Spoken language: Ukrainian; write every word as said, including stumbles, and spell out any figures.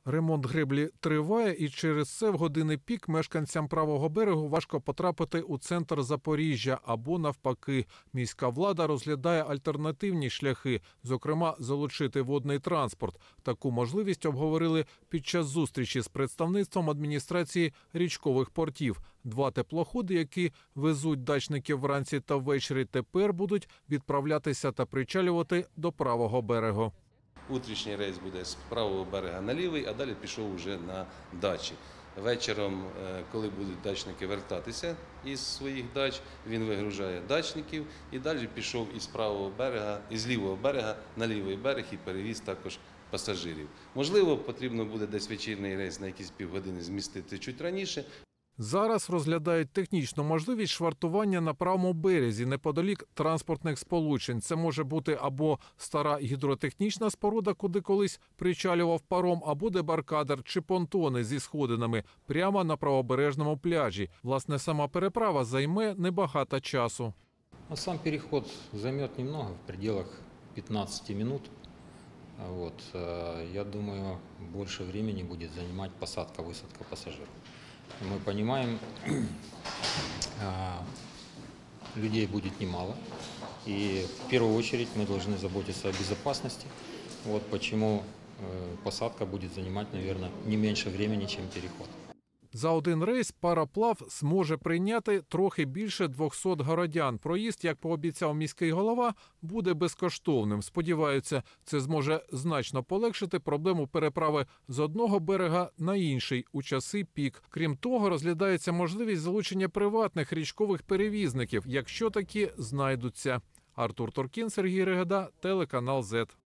Ремонт греблі триває, і через це в години пік мешканцям правого берегу важко потрапити у центр Запоріжжя або навпаки. Міська влада розглядає альтернативні шляхи, зокрема залучити водний транспорт. Таку можливість обговорили під час зустрічі з представництвом адміністрації річкових портів. Два теплоходи, які везуть дачників вранці та ввечері, тепер будуть відправлятися та причалювати до правого берегу. Утрішній рейс буде з правого берега на лівий, а далі пішов вже на дачі. Вечором, коли будуть дачники вертатися із своїх дач, він вигружає дачників і далі пішов із правого берега, із лівого берега на лівий берег і перевіз також пасажирів. Можливо, потрібно буде десь вечірній рейс на якісь півгодини змістити чуть раніше. Зараз розглядають технічну можливість швартування на правому березі, неподалік транспортних сполучень. Це може бути або стара гідротехнічна споруда, куди колись причалював паром, або дебаркадер чи понтони зі сходинами прямо на правобережному пляжі. Власне, сама переправа займе небагато часу. А сам переход займет немного, в пределах пятнадцати минут. Вот. Я думаю, больше времени будет занимать посадка-высадка пассажиров. Мы понимаем, людей будет немало, и в первую очередь мы должны заботиться о безопасности. Вот почему посадка будет занимать, наверное, не меньше времени, чем переход. За один рейс пароплав зможе прийняти трохи більше двохсот городян. Проїзд, як пообіцяв міський голова, буде безкоштовним. Сподіваються, це зможе значно полегшити проблему переправи з одного берега на інший у часи пік. Крім того, розглядається можливість залучення приватних річкових перевізників, якщо такі знайдуться. Артур Торкін, Сергій Регеда, телеканал зет.